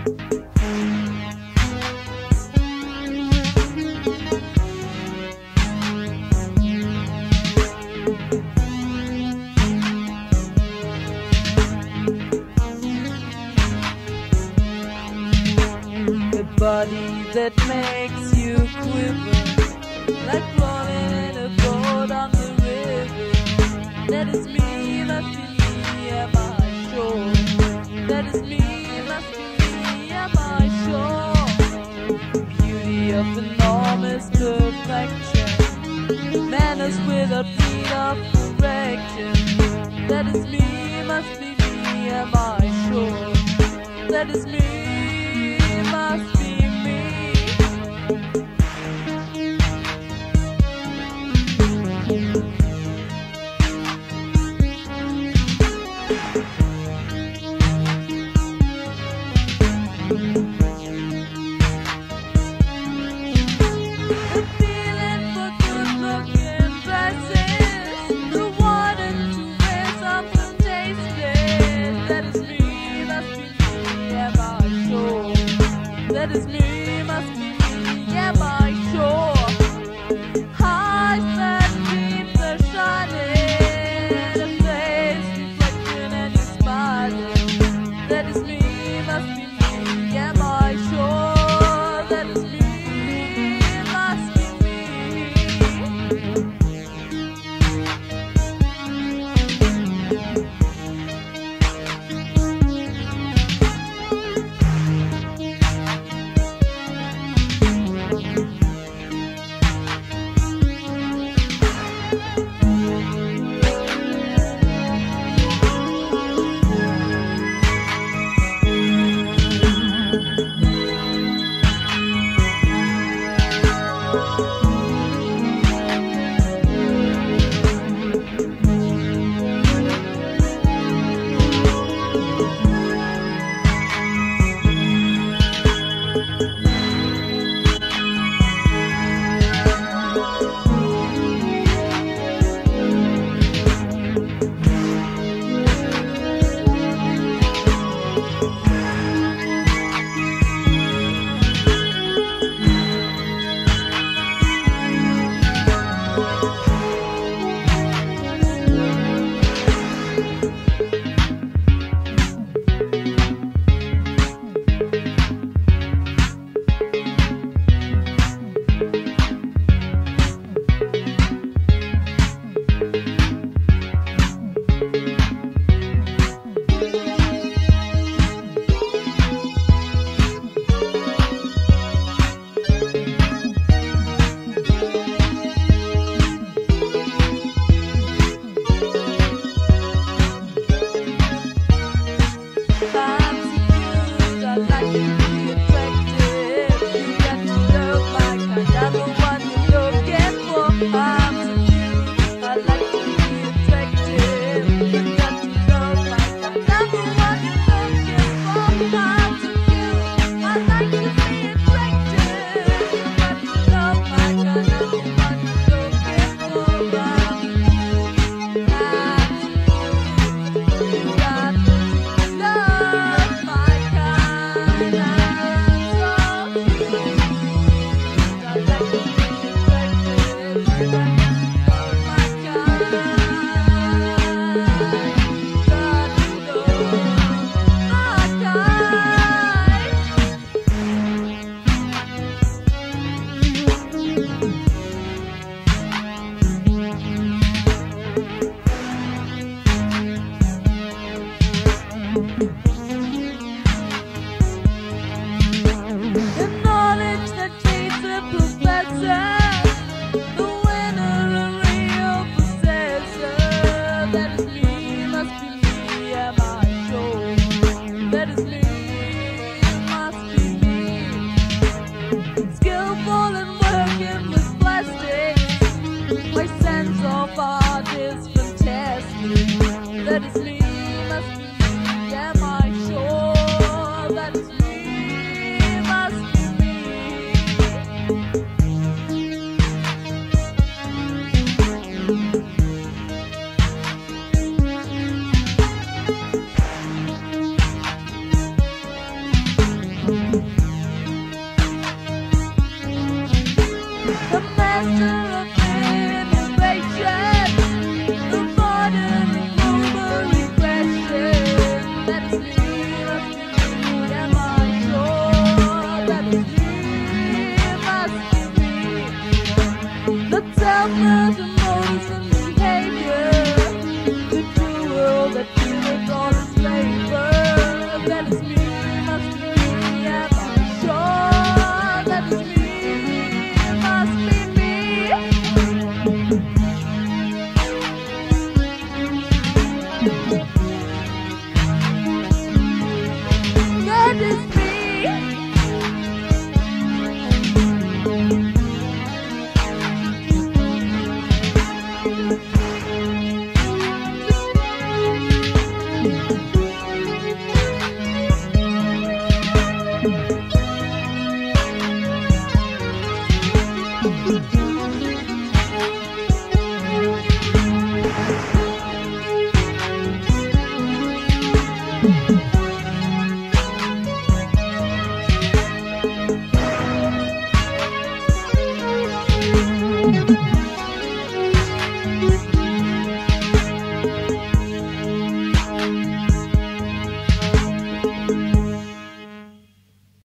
Body that makes you quiver, like floating in a boat on the river. That is me, must be me, am I sure? That is me, must be me, am I sure? Beauty of enormous perfection, manners without need of correction. That is me, must be me, am I sure? That is me, must be me. The feeling for good looking dresses, the wanting to wear something tasty. That is me, must be me, am I sure? That is me, must be me, am I sure? Eyes that dreams are shining, a face reflecting and you're smiling. That is me, must be me, am I sure? That is me, must be me. The master of innovation, the modern global regression. That is me, must be me, am I sure? That is me, must be me. The self-love, emotions and behavior, the true world that feels all its labor. That is me, must be me, am I sure? That is me. That is me.